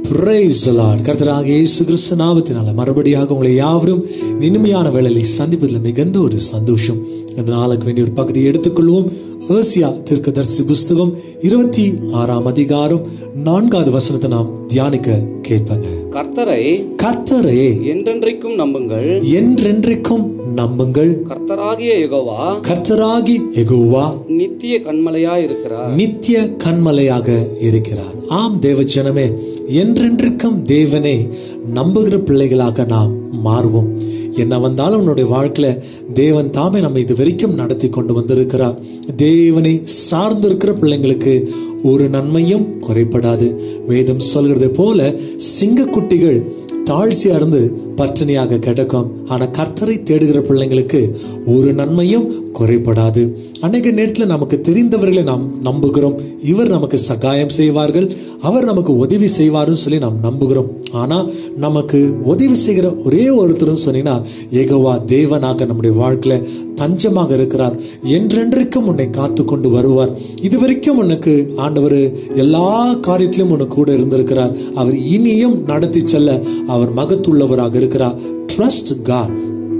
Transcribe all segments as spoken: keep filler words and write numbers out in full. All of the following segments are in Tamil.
Praise the Lord. கர்த்தராகிய இயேசு கிறிஸ்து நாமத்தினால மறுபடியாக உங்களை யாவரும் இனிமையான வேளையில் சந்திப்பதில் மிகுந்த ஒரு சந்தோஷம். இந்த நாளுக்கு வேண்டிய ஒரு பகுதியை எடுத்துக்கொள்வோம். ஏசியா தீர்க்கதரிசி புஸ்தகம் இருபத்தி ஆறாம் அதிகாரம் நான்காவது வசனத்தை நாம் தியானிக்க கேட்பாங்க. கர்த்தரை கர்த்தரை என்றென்றைக்கும் நம்புங்கள், என்றென்றைக்கும் நம்புங்கள். கர்த்தராகிய யெகோவா கர்த்தராகி யெகோவா நித்திய கண்மலையாய் இருக்கிறார், நித்திய கண்மலையாக இருக்கிறார். ஆம் தேவ ஜனமே, என்றென்றைக்கும் தேவனை நம்புகிற பிள்ளைகளாக நாம் மாறுவோம். என்ன வந்தாலும் உன்னுடைய வாழ்க்கையில தேவன் தாமே நம்ம இது வரைக்கும் நடத்தி கொண்டு வந்திருக்கிறார். தேவனை சார்ந்திருக்கிற பிள்ளைங்களுக்கு ஒரு நன்மையும் குறைபடாது. வேதம் சொல்கிறது போல சிங்கக்குட்டிகள் தாழ்ச்சி அடைந்து பட்டினியாக கிடக்கும். ஆனா கர்த்தரை தேடுகிற பிள்ளைங்களுக்கு ஒரு நன்மையும் குறைபடாது. அநேக நேரத்தில் நமக்கு தெரிந்தவர்களை நாம் நம்புகிறோம். இவர் நமக்கு சகாயம் செய்வார்கள், அவர் நமக்கு உதவி செய்வார்னு சொல்லி நாம் நம்புகிறோம். ஆனா நமக்கு உதவி செய்கிற ஒரே ஒருத்தரும் சொன்னீங்கன்னா யெகோவா தேவனாக நம்முடைய வாழ்க்கையில தஞ்சமாக இருக்கிறார். என்றென்றைக்கும் உன்னை காத்து கொண்டு வருவார். இதுவரைக்கும் உனக்கு ஆண்டவர் எல்லா காரியத்திலும் உனக்கு கூட இருந்திருக்கிறார். அவர் இனியும் நடத்தி செல்ல அவர் மகத்துள்ளவராக இருக்கிறார். Trust God.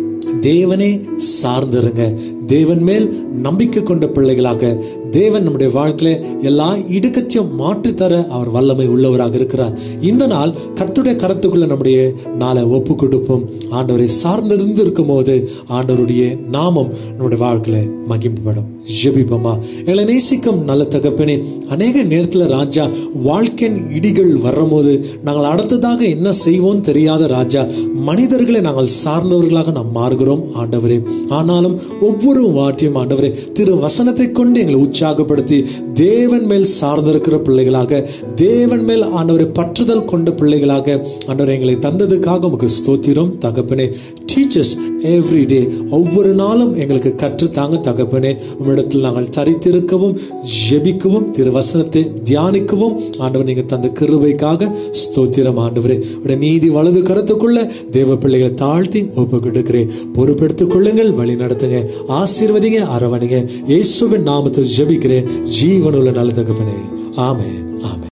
தேவனே சார்ந்திருங்க. தேவன் மேல் நம்பிக்கை கொண்ட பிள்ளைகளாக தேவன் நம்முடைய வாழ்க்கையில எல்லா இடுக்கத்தையும் மாற்றித்தர அவர் வல்லமை உள்ளவராக இருக்கிறார். இந்த நாள் கர்த்தருடைய கரத்துக்குள்ள நம்முடைய நாளை ஒப்பு கொடுப்போம். ஆண்டவரை சார்ந்திருந்து இருக்கும் போது ஆண்டவருடைய நாமம் நம்முடைய வாழ்க்கையில மகிமைப்படும். ஜெபிப்போமா. எங்களை நேசிக்கும் நல்ல தகப்பனே, அநேக நேரத்துல ராஜா வாழ்க்கையின் இடிகள் வரும் போது நாங்கள் அடுத்ததாக என்ன செய்வோம் தெரியாத ராஜா மனிதர்களை நாங்கள் சார்ந்தவர்களாக நாம் மாறுகிறோம் ஆண்டவரே. ஆனாலும் ஒவ்வொரு வாட்டியும் ஆண்டவரே திரு வசனத்தை கொண்டு எங்களை உற்சாகப்படுத்தி தேவன் மேல் சார்ந்திருக்கிற பிள்ளைகளாக, தேவன் மேல் ஆண்டவரை பற்றுதல் கொண்ட பிள்ளைகளாக ஆண்டவரை எங்களை தந்ததுக்காக உமக்கு ஸ்தோத்திரம் தகப்பனே. டீச்சர்ஸ் எவ்ரி டே, ஒவ்வொரு நாளும் எங்களுக்கு கற்றுத்தாங்க தகப்பனே. உம்மிடத்தில் நாங்கள் தரித்திருக்கவும் ஜெபிக்கவும் திரு வசனத்தை தியானிக்கவும் ஆண்டவர் நீங்க தந்த கிருபைக்காக ஸ்தோத்திரம் ஆண்டவரே. உடைய நீதி வலது கருத்துக்குள்ள தேவ பிள்ளைகளை தாழ்த்தி ஒப்பு கொடுக்கிறேன். பொறுப்பெடுத்துக் கொள்ளுங்கள், வழி நடத்துங்க, ஆசீர்வதிங்க, அரவணைங்க. இயேசுவின் நாமத்தில் ஜெபிக்கிறேன் ஜீவனுள்ள நல்ல தகப்பனே. ஆமென், ஆமென்.